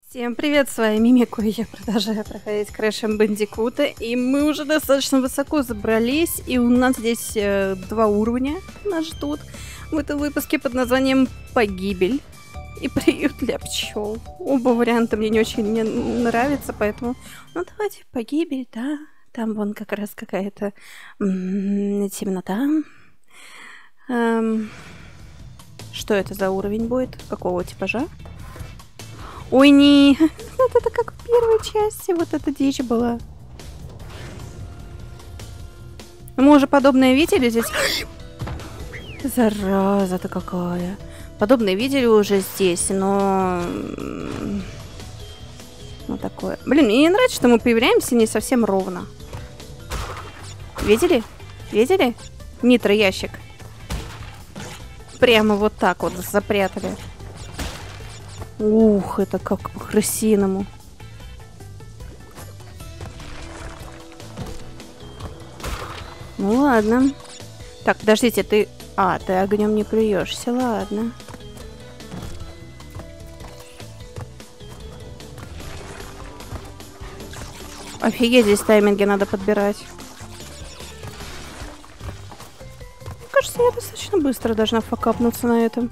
Всем привет, с вами Мимику, и я продолжаю проходить Crash Bandicoot, и мы уже достаточно высоко забрались, и у нас здесь 2 уровня нас ждут в этом выпуске под названием «Погибель» и «Приют для пчел». Оба варианта мне не очень не нравятся, поэтому, ну давайте «Погибель», да, там вон как раз какая-то темнота. Что это за уровень будет? Какого типажа? Ой, не, это как в первой части, вот эта дичь была. Мы уже подобное видели здесь? Зараза-то какая. Подобное видели уже здесь, но... Ну, такое. Блин, мне не нравится, что мы появляемся не совсем ровно. Видели? Видели? Нитро-ящик. Прямо вот так вот запрятали. Ух, это как по-крысиному. Ну ладно. Так, подождите, ты... А, ты огнем не плюешься, ладно. Офигеть, здесь тайминги надо подбирать. Кажется, я достаточно быстро должна факапнуться на этом.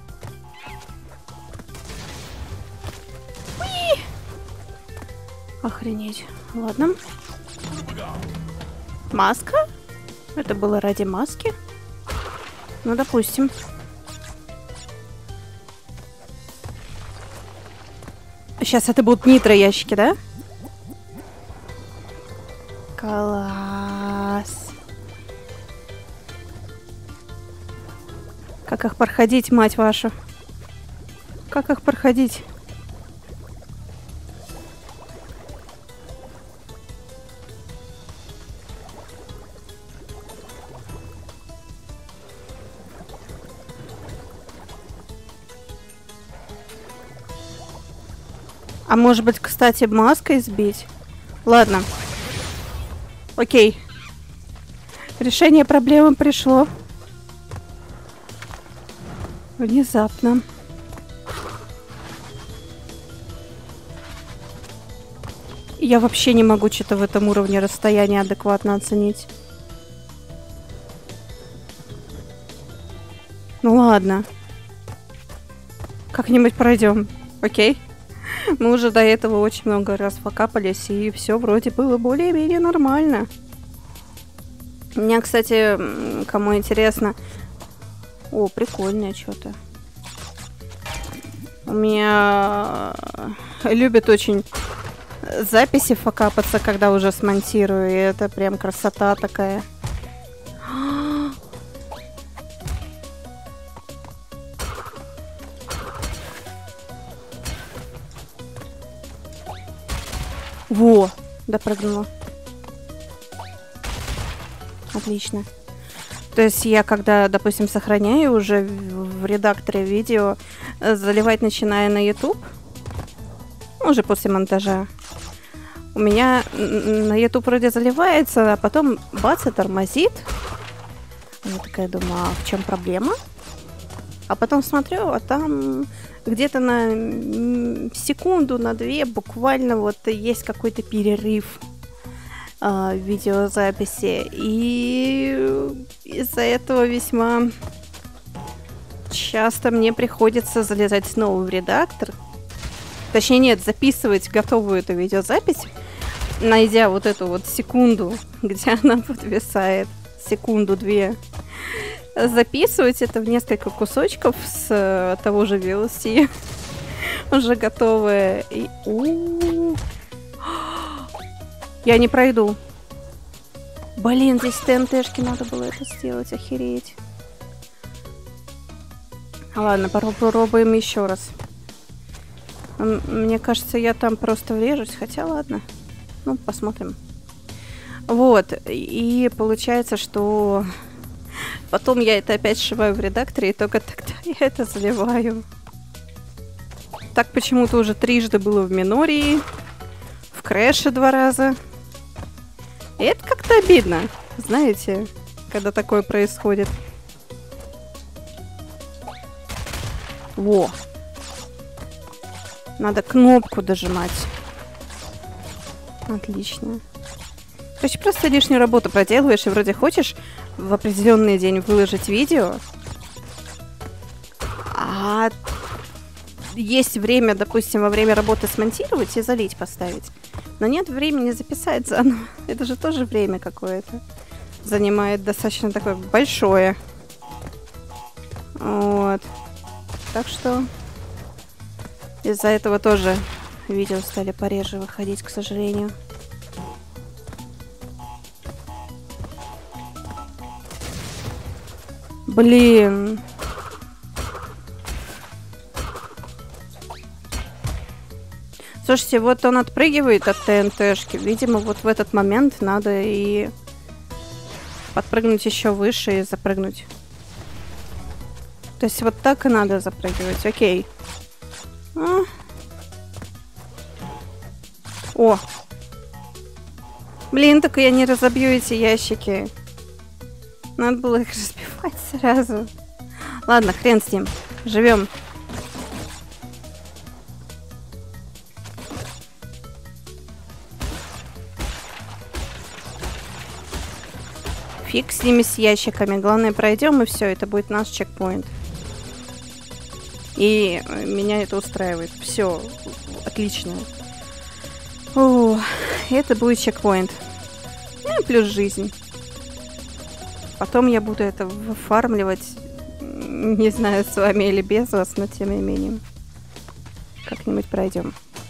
Охренеть. Ладно. Маска? Это было ради маски? Ну, допустим. Сейчас это будут нитро-ящики, да? Класс. Как их проходить, мать вашу? Как их проходить? А может быть, кстати, маской сбить? Ладно. Окей. Решение проблемы пришло. Внезапно. Я вообще не могу что-то в этом уровне расстояния адекватно оценить. Ну ладно. Как-нибудь пройдем. Окей? Мы уже до этого очень много раз покапались, и все вроде было более-менее нормально. У меня, кстати, кому интересно... О, прикольное что-то. У меня любят очень записи факапаться, когда уже смонтирую, и это прям красота такая. Во! Допрыгнула. Отлично. То есть я, когда, допустим, сохраняю уже в редакторе видео, заливать начиная на YouTube, уже после монтажа, у меня на YouTube вроде заливается, а потом бац, и тормозит. Я такая думаю, а в чем проблема? А потом смотрю, а там... Где-то на секунду, на 2 буквально вот есть какой-то перерыв в видеозаписи. И из-за этого весьма часто мне приходится залезать снова в редактор. Точнее, нет, записывать готовую эту видеозапись, найдя вот эту вот секунду, где она подвисает. Секунду-2. Записывать это в несколько кусочков с того же VLC, уже готовые. И... Я не пройду. Блин, здесь ТНТшки надо было это сделать, охереть. Ладно, попробуем еще раз. Мне кажется, я там просто врежусь, хотя ладно. Ну, посмотрим. Вот, и получается, что... Потом я это опять сшиваю в редакторе, и только тогда я это заливаю. Так почему-то уже 3 было в Минории, в Крэше 2 раза. И это как-то обидно, знаете, когда такое происходит. Во! Надо кнопку дожимать. Отлично. То есть просто лишнюю работу проделываешь и вроде хочешь в определенный день выложить видео, а есть время, допустим, во время работы смонтировать и залить поставить. Но нет времени записать заново. Это же тоже время какое-то. Занимает достаточно такое большое. Вот. Так что из-за этого тоже видео стали пореже выходить, к сожалению. Блин. Слушайте, вот он отпрыгивает от ТНТшки. Видимо, вот в этот момент надо и подпрыгнуть еще выше и запрыгнуть. То есть вот так и надо запрыгивать. Окей. О! Блин, только я не разобью эти ящики. Надо было их разбивать сразу. Ладно, хрен с ним. Живем. Фиг с ними, с ящиками. Главное, пройдем, и все, это будет наш чекпоинт. И меня это устраивает. Все, отлично. О, это будет чекпоинт. Ну, плюс жизнь. Потом я буду это выфармливать. Не знаю, с вами или без вас, но тем не менее. Как-нибудь пройдем.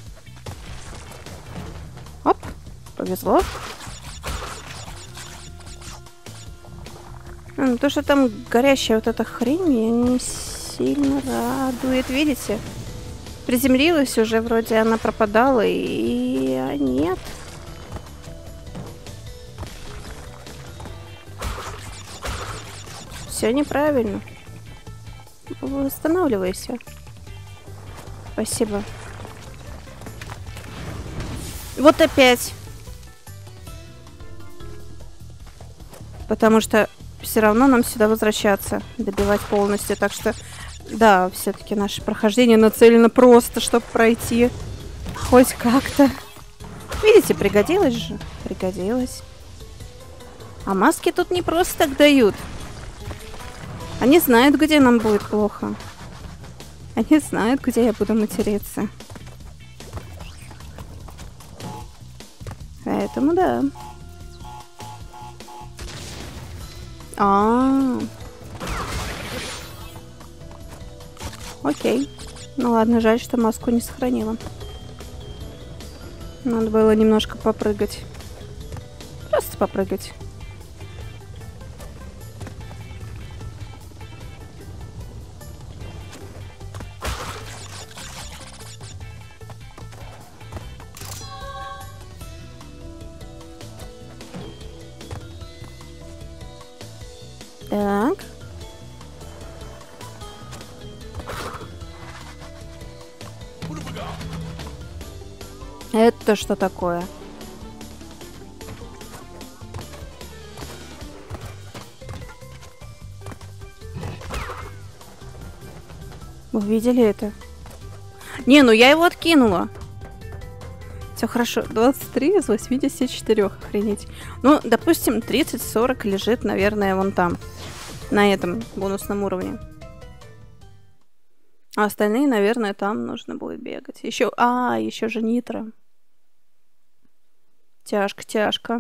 Оп, повезло. То, что там горящая вот эта хрень, меня не сильно радует. Видите? Приземлилась уже, вроде она пропадала, и нет. Все неправильно. Восстанавливайся. Спасибо. Вот опять. Потому что все равно нам сюда возвращаться, добивать полностью. Так что, да, все-таки наше прохождение нацелено просто, чтобы пройти хоть как-то. Видите, пригодилось же. Пригодилось. А маски тут не просто так дают. Они знают, где нам будет плохо. Они знают, где я буду материться. Поэтому да. Окей. Ну ладно, жаль, что маску не сохранила. Надо было немножко попрыгать. Просто попрыгать. Так. Это что такое? Вы видели это? Не, ну я его откинула. Все хорошо. 23 из 84. Охренеть. Ну, допустим, 30-40 лежит, наверное, вон там. На этом бонусном уровне. А остальные, наверное, там нужно будет бегать. Еще, еще же нитро. Тяжко, тяжко.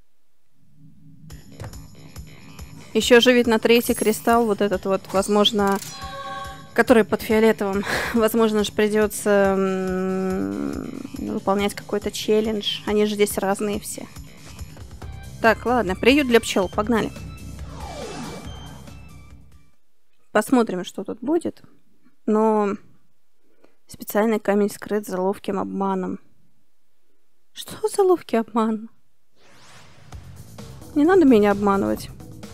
Еще же ведь на третий кристалл вот этот вот, возможно, который под фиолетовым, возможно же придется выполнять какой-то челлендж. Они же здесь разные все. Так, ладно, приют для пчел, погнали. Посмотрим, что тут будет. Но специальный камень скрыт за ловким обманом. Что за ловкий обман? Не надо меня обманывать.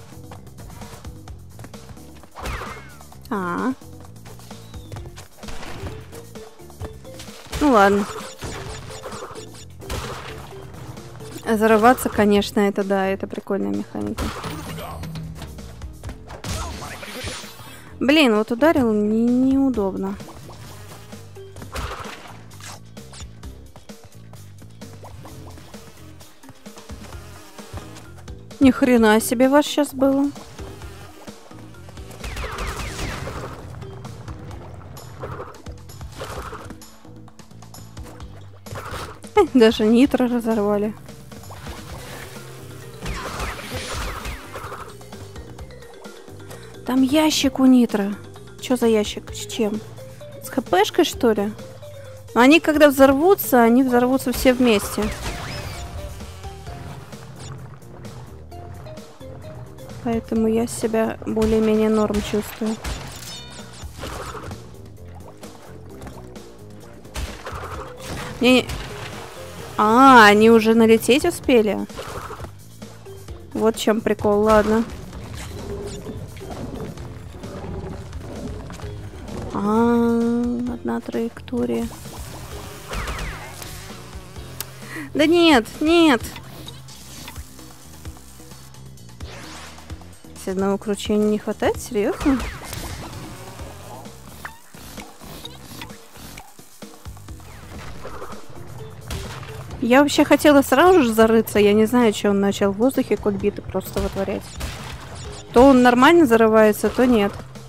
Ну ладно. Зарываться, конечно, это да, это прикольная механика. Блин, вот ударил неудобно. Ни хрена себе вас сейчас было. Даже нитро разорвали. Там ящик у нитро. Что за ящик? С чем? С хпшкой, что ли? Но они, когда взорвутся, они взорвутся все вместе. Поэтому я себя более-менее норм чувствую. Не... А, они уже налететь успели? Вот в чем прикол, ладно. Одна траектория. Да нет, нет. С одного кручения не хватает, серьезно? Я вообще хотела сразу же зарыться. Я не знаю, что он начал в воздухе кульбиты просто вытворять. То он нормально зарывается, то нет.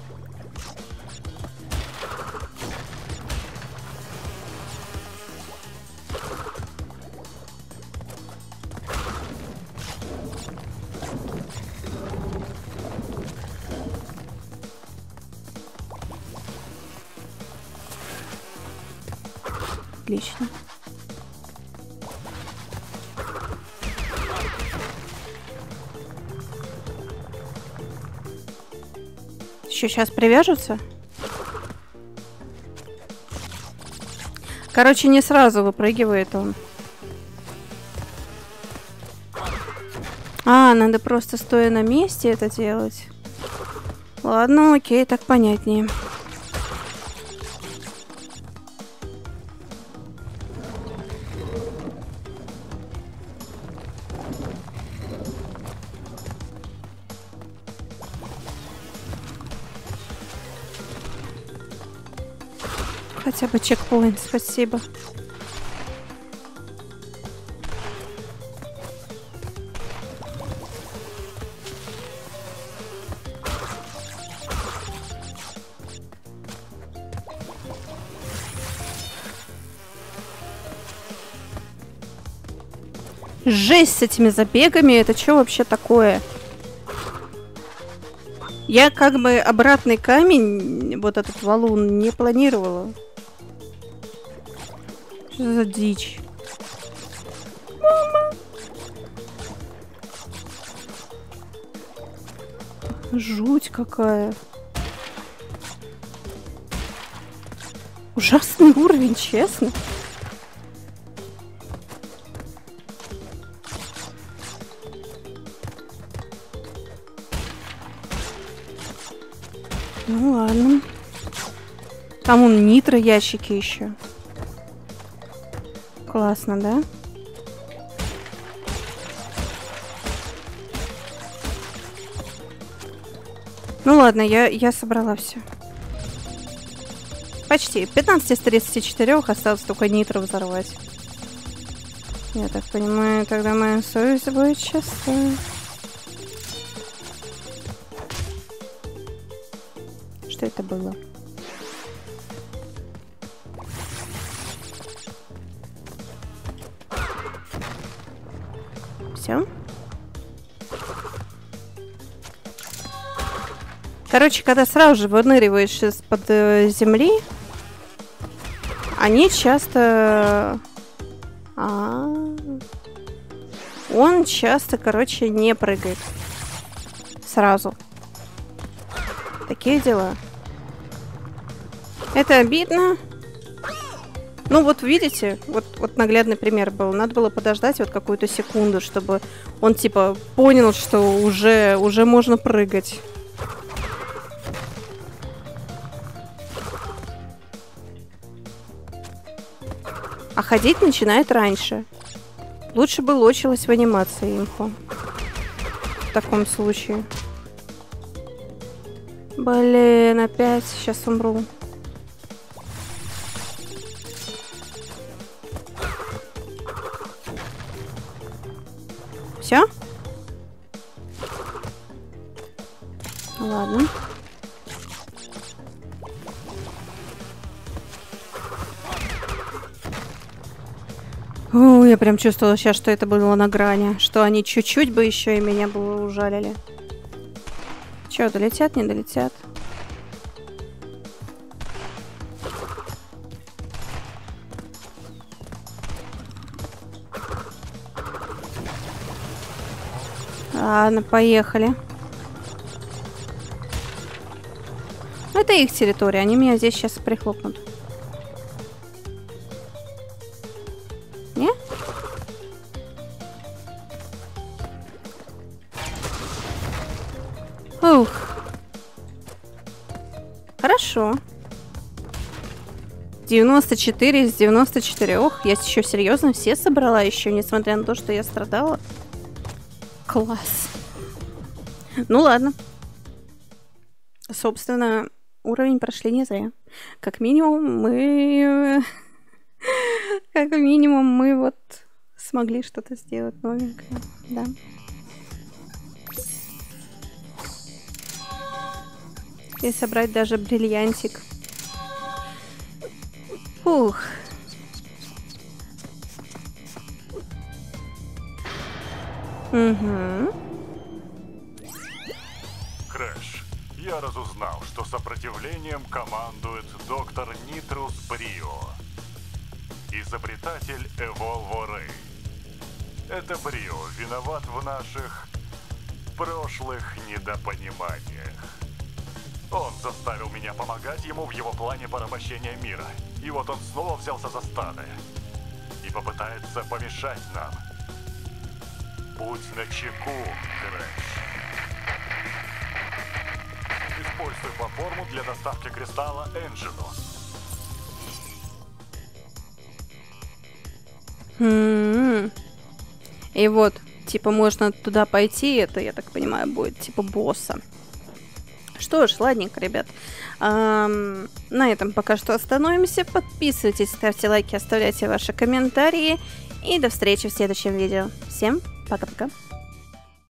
Отлично. Еще сейчас привяжутся? Короче, не сразу выпрыгивает он. А, надо просто стоя на месте это делать. Ладно, окей, так понятнее. Хотя бы чекпоинт, спасибо. Жесть с этими забегами, это что вообще такое? Я как бы обратный камень, вот этот валун, не планировала. Что за дичь? Мама! Жуть какая. Ужасный уровень, честно. Ну ладно. Там вон нитро ящики еще. Классно, да? Ну ладно, я собрала все. Почти. 15 из 34 осталось только нитро взорвать. Я так понимаю, тогда моя совесть будет чиста. Что это было? Все. Короче, когда сразу же выныриваешь из-под земли, они часто... Он часто, короче, не прыгает. Сразу. Такие дела. Это обидно. Ну вот видите, вот наглядный пример был. Надо было подождать вот какую-то секунду, чтобы он типа понял, что уже можно прыгать. А ходить начинает раньше. Лучше бы лочилась в анимации инфо. В таком случае. Блин, опять сейчас умру. Все? Ладно. Я прям чувствовала сейчас, что это было на грани. Что они чуть-чуть бы еще и меня бы ужалили. Че, долетят, не долетят? Ладно, поехали. Это их территория, они меня здесь сейчас прихлопнут. Не? Ух. Хорошо. 94 из 94. Ох, я еще серьезно все собрала еще, несмотря на то, что я страдала. Класс. Ну ладно. Собственно, уровень прошли не зря. Как минимум мы... Как минимум мы вот смогли что-то сделать новенькое. Да. И собрать даже бриллиантик. Ух. Угу. Крэш, я разузнал, что сопротивлением командует доктор Нитрус Брио, изобретатель Эволворей. Это Брио виноват в наших прошлых недопониманиях. Он заставил меня помогать ему в его плане порабощения мира. И вот он снова взялся за старое и попытается помешать нам. Будь начеку, Крэш. Используй платформу для доставки кристалла Энджину. И вот, типа, можно туда пойти, это, я так понимаю, будет типа босса. Что ж, ладненько, ребят. На этом пока что остановимся. Подписывайтесь, ставьте лайки, оставляйте ваши комментарии. И до встречи в следующем видео. Всем пока-пока.